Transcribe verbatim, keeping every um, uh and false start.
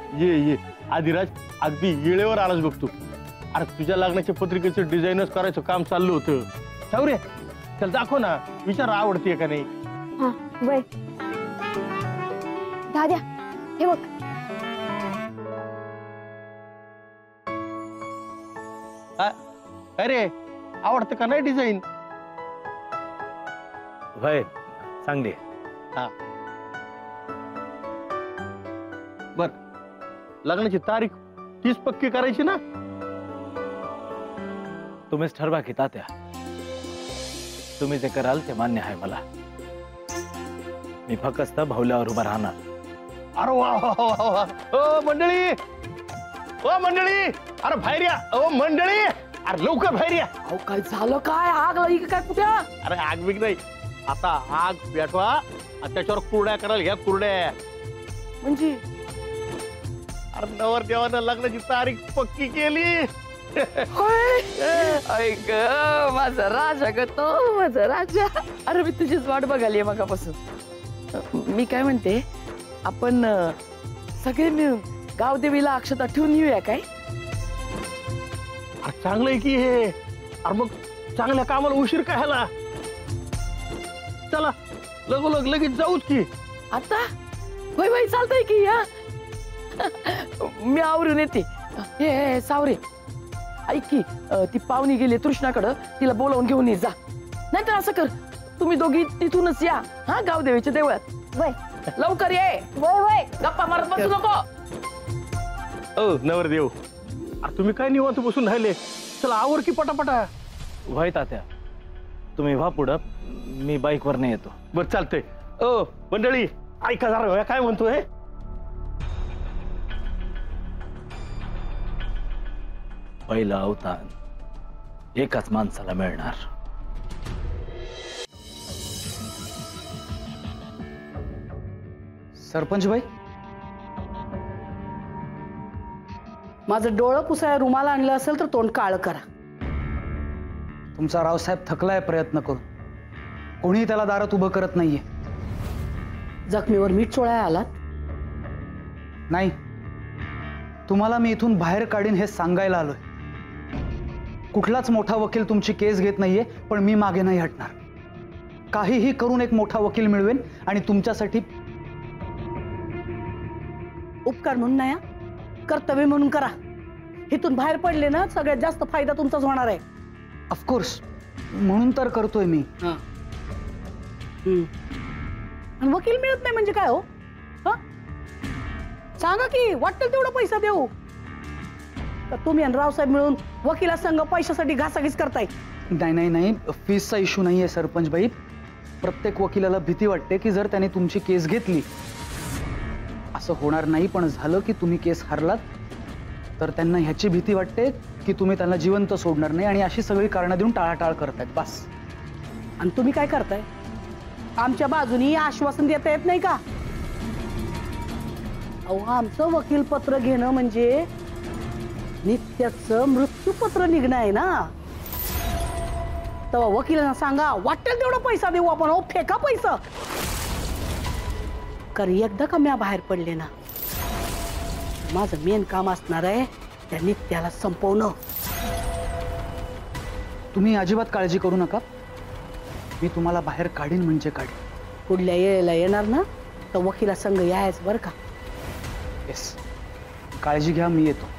ये ये आदिराज, अगदी येळेवर आलाच बघतो. अरे तुझ्या लग्नाच्या पत्रिकेचं डिझाईनच करायचं काम चाललं होतं. सावरे चल दाखव ना, विचार आवडतीये का नाही. हा वय दाद्या, हे बघ. अरे आवडतं का नाही डिझाईन? वय चांगली. हा बर, लग्नाची तारीख तीस पक्की करायची ना? तुम्हीच ठरवा की तात्या, तुम्ही जे कराल ते मान्य आहे मला. मी फक्त भावल्यावर उभा राहणार. अरे वा वा वा वा. ओ मंडळी, ओ मंडळी, अरे बाहेर या. ओ मंडळी, अरे लवकर बाहेर या. अहो काय झालं? काय आग लागली काय कुठे? अरे आग बिग नाही, आता आग पेटवा आणि त्याच्यावर कुरड्या करायला घ्या. कुरड्या म्हणजे अरे नवर देवानं लग्नाची तारीख पक्की केली. ऐक माझा राजा ग तो, माझा राजा. अरे मी तुझीच वाट बघाली मगापासून. मी काय म्हणते, आपण सगळे मिळून गावदेवीला अक्षता ठेवून येऊया काय? अरे चांगलं आहे की हे. अरे मग चांगल्या कामाला उशीर काय ह्याला? चला लगोलग लगेच जाऊच की. आता होय होय चालतंय की. या मी आवरून येते. हे हे सावरे ऐक की, ती पाहुणी गेली तृष्णाकडं, तिला बोलावून घेऊन ये जा. नाहीतर असं कर, तुम्ही दोघी तिथूनच या हा गावदेवीच्या देवळात. वय लवकर ये. वय वय गप्पा मारत बसू नको. ओ नवरदेव, अरे तुम्ही काय निवांत बसून राहिले? चला आवर की पटापटा. वय तात्या, तुम्ही व्हा पुढं, मी बाईकवर नाही येतो. बर चालतंय. ओ मंडळी ऐका जरा, काय म्हणतोय? पहिला अवतान एकाच माणसाला मिळणार. सरपंच बाई, माझं डोळं पुसाय रुमाला आणलं असेल तर तोंड काळ करा. तुमचा रावसाहेब थकलाय प्रयत्न करून, कोणी त्याला दारात उभं करत नाहीये. जखमीवर मीठ चोळाय आलात? नाही, तुम्हाला मी इथून बाहेर काढीन हे सांगायला आलोय. कुठलाच मोठा वकील तुमची केस घेत नाहीये, पण मी मागे नाही हटणार. काहीही करून एक मोठा वकील मिळवेन आणि तुमच्यासाठी उपकार म्हणून नाही, कर्तव्य म्हणून करा. इथून बाहेर पडले ना, सगळ्यात जास्त फायदा तुमचाच होणार आहे. ऑफकोर्स, म्हणून तर करतोय मी. आणि वकील मिळत नाही म्हणजे काय हो? सांगा की, वाटेल तेवढा पैसा देऊ. तर तुम्ही आणि रावसाहेब मिळून वकिला संघ पैशासाठी घासाघीस करताय. नाही नाही नाही, फीसचा इश्यू नाहीये सरपंच बाई. प्रत्येक वकिलाला भीती वाटते की जर त्याने तुमची केस घेतली, असं होणार नाही, पण झालं की तुम्ही केस हारलात तर त्यांना ह्याची भीती वाटते की तुम्ही त्यांना जिवंत सोडणार नाही, आणि अशी सगळी कारणं देऊन टाळाटाळ करतायत. बस. आणि तुम्ही काय करताय? आमच्या बाजूनी आश्वासन देता येत नाही का? अहो, आमचं वकील पत्र घेणं म्हणजे नित्याचं मृत्यूपत्र निघणं आहे ना. तेव्हा वकिलांना सांगा, वाटेल तेवढा पैसा देऊ आपण. अहो फेका पैसा. कारण एकदा का म्या बाहेर पडले ना, माझं मेन काम असणार आहे त्या नित्याला संपवणं. तुम्ही अजिबात काळजी करू नका, मी तुम्हाला बाहेर काढीन म्हणजे काढीन. पुढल्या वेळेला येणार ना तर वकिला संघ यायच बरं का? येस, काळजी घ्या, मी येतो.